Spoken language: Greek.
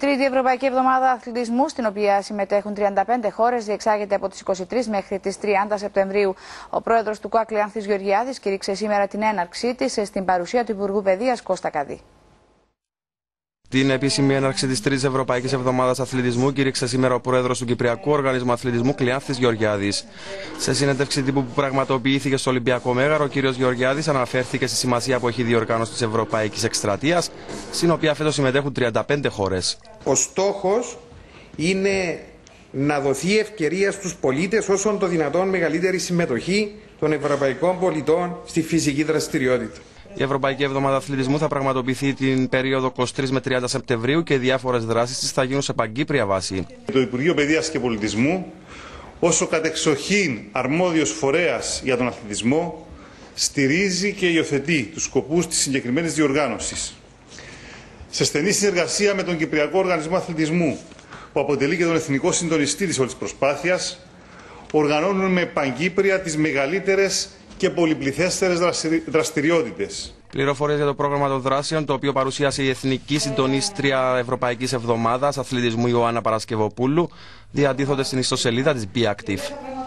τρίτη Ευρωπαϊκή Εβδομάδα Αθλητισμού, στην οποία συμμετέχουν 35 χώρες, διεξάγεται από τις 23 μέχρι τις 30 Σεπτεμβρίου. Ο πρόεδρος του ΚΟΑΚ Λεάνθης Γεωργιάδης κήρυξε σήμερα την έναρξή της στην παρουσία του Υπουργού Παιδείας Κώστα Καδί. Την επίσημη έναρξη της Τρίτης Ευρωπαϊκής Εβδομάδας Αθλητισμού κήρυξε σήμερα ο πρόεδρος του Κυπριακού Οργανισμού Αθλητισμού Λεάνθης Γεωργιάδης. Σε συνέντευξη τύπου που πραγματοποιήθηκε στο Ολυμπιακό Μέγαρο, ο κ. Γεωργιάδης αναφέρθηκε στη σημασία που έχει η διοργάνωση της Ευρωπαϊκής Εκστρατείας, στην οποία φέτος συμμετέχουν 35 χώρες. Ο στόχος είναι να δοθεί ευκαιρία στους πολίτες όσον το δυνατόν μεγαλύτερη συμμετοχή των ευρωπαϊκών πολιτών στη φυσική δραστηριότητα. Η Ευρωπαϊκή Εβδομάδα Αθλητισμού θα πραγματοποιηθεί την περίοδο 23 με 30 Σεπτεμβρίου και διάφορες δράσεις της θα γίνουν σε παγκύπρια βάση. Το Υπουργείο Παιδείας και Πολιτισμού, όσο κατεξοχήν αρμόδιος φορέας για τον αθλητισμό, στηρίζει και υιοθετεί τους σκοπούς της συγκεκριμένης διοργάνωσης. Σε στενή συνεργασία με τον Κυπριακό Οργανισμό Αθλητισμού, που αποτελεί και τον εθνικό συντονιστή της όλης προσπάθειας, οργανώνουμε παγκύπρια τις μεγαλύτερες και πολυπληθέστερες δραστηριότητες. Πληροφορίες για το πρόγραμμα των δράσεων, το οποίο παρουσίασε η Εθνική Συντονίστρια Ευρωπαϊκής Εβδομάδας Αθλητισμού Ιωάννα Παρασκευοπούλου, διατίθονται στην ιστοσελίδα της Be Active.